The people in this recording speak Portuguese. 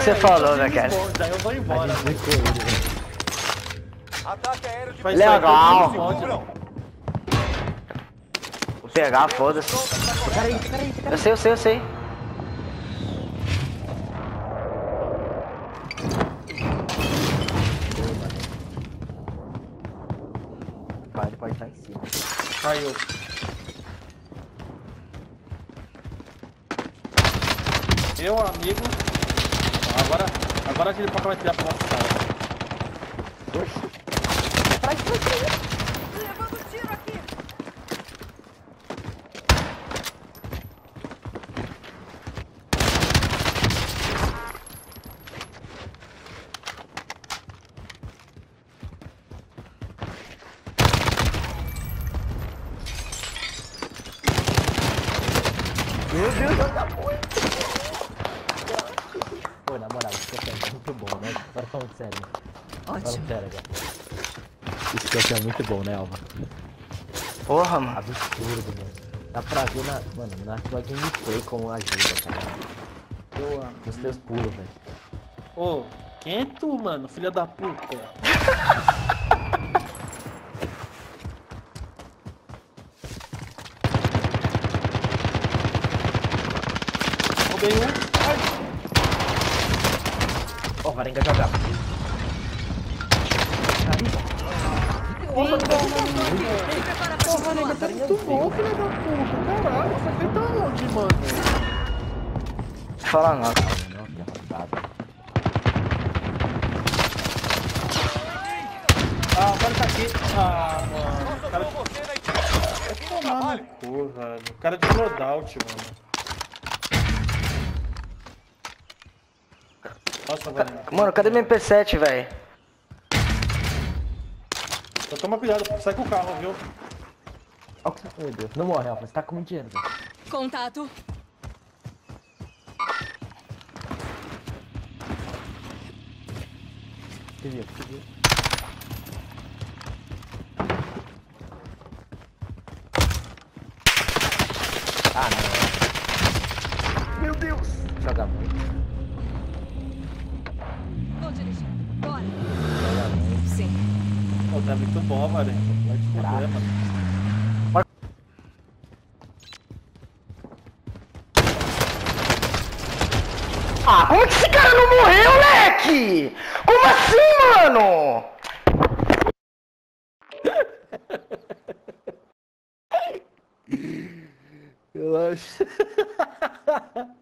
Você falou, né, cara? Daí eu vou embora. Ataque aéreo de Legal. Vou Pegar, foda-se. Peraí. Eu sei. Ele pode estar em cima. Caiu. Meu amigo. Agora aquele papo vai tirar pra nossa cara. Levando tiro aqui. Meu Deus, joga muito. Pô, na moral, isso aqui é muito bom, né? Agora falando sério. Ótimo. Sério, cara. Isso aqui é muito bom, né, Alva? Porra, mano. Absurdo, mano. Dá pra ver na tua gameplay como ajuda, cara. Boa. Nos teus pulos, velho. Ô, quem é tu, mano? Filha da puta. Roubei um. Ó, o Varenga jogar. Porra, Varenga, tá muito bom, filha da puta. Caralho, você feita onde, mano? Fala nada. Não, que arrombado. Ah, o cara tá aqui. Ah, mano. O cara vai tomar no cu, velho. O cara de loadout, mano. Nossa, velho. Mano, cadê meu MP7, velho? Então toma cuidado, sai com o carro, viu? Meu Deus, não morre, Alfa. Você tá com muito dinheiro, velho. Contato. Que viu? Ah, não. Meu Deus. Joga muito. Vou dirigir. Bora. Joga muito. Sim. Pô, tá muito bom, velho. Vai te foder, mano. Ah, como que esse cara não morreu, moleque? Como assim, mano? Eu acho.